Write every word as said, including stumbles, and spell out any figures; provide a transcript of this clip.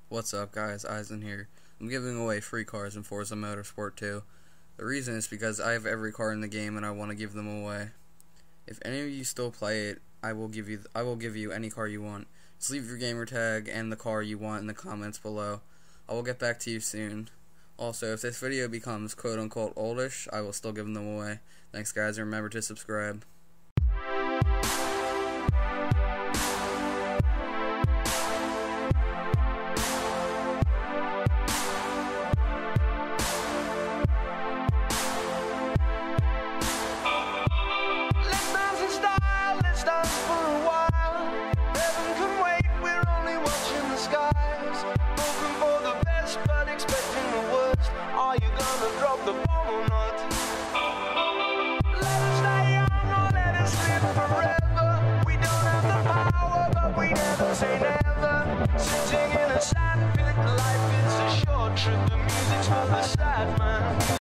What's up guys, Eisen here. I'm giving away free cars in Forza Motorsport two. The reason is because I have every car in the game and I want to give them away. If any of you still play it, I will give you I will give you any car you want. Just leave your gamer tag and the car you want in the comments below. I will get back to you soon. Also, if this video becomes quote unquote oldish, I will still give them away. Thanks guys, and remember to subscribe. Drop the bomb or not? Let us stay young or let us live forever. We don't have the power, but we never say never. Sitting in a sandpit, life is a short trip. The music's for the sad man.